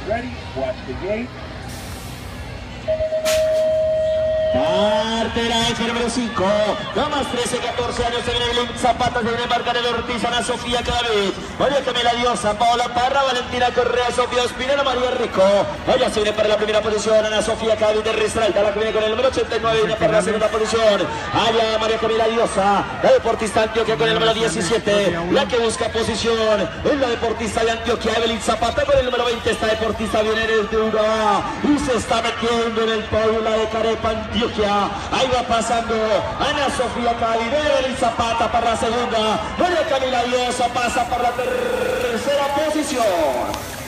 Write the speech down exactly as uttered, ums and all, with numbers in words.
ready, watch the gate. Carteraje número cinco, con más trece, catorce años, se viene Evelyn Zapata, se viene marcar el Ortiz, Ana Sofía Clavet, María Camila Diosa, Paola Parra, Valentina Correa, Sofía Ospinero, María Rico. Ella se viene para la primera posición, Ana Sofía Clavet de Restralta, la que viene con el número ochenta y nueve, viene para la segunda posición. Allá María Camila Diosa, la deportista Antioquia con el número diecisiete, la que busca posición, es la deportista de Antioquia, Evelyn Zapata con el número veinte, esta deportista viene desde Urabá y se está metiendo en el podio la de Carepa, Antioquia. Ahí va pasando Ana Sofía Clavet, Evelyn Zapata para la segunda, María Camila Diosa pasa para la tercera posición.